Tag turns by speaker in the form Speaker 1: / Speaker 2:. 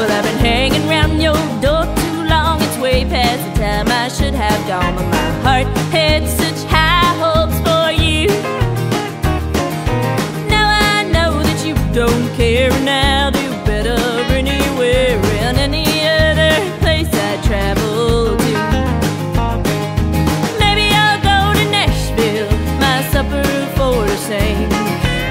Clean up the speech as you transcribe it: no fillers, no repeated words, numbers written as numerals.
Speaker 1: Well, I've been hanging round your door too long. It's way past the time I should have gone, but my heart had such high hopes for you. Now I know that you don't care now.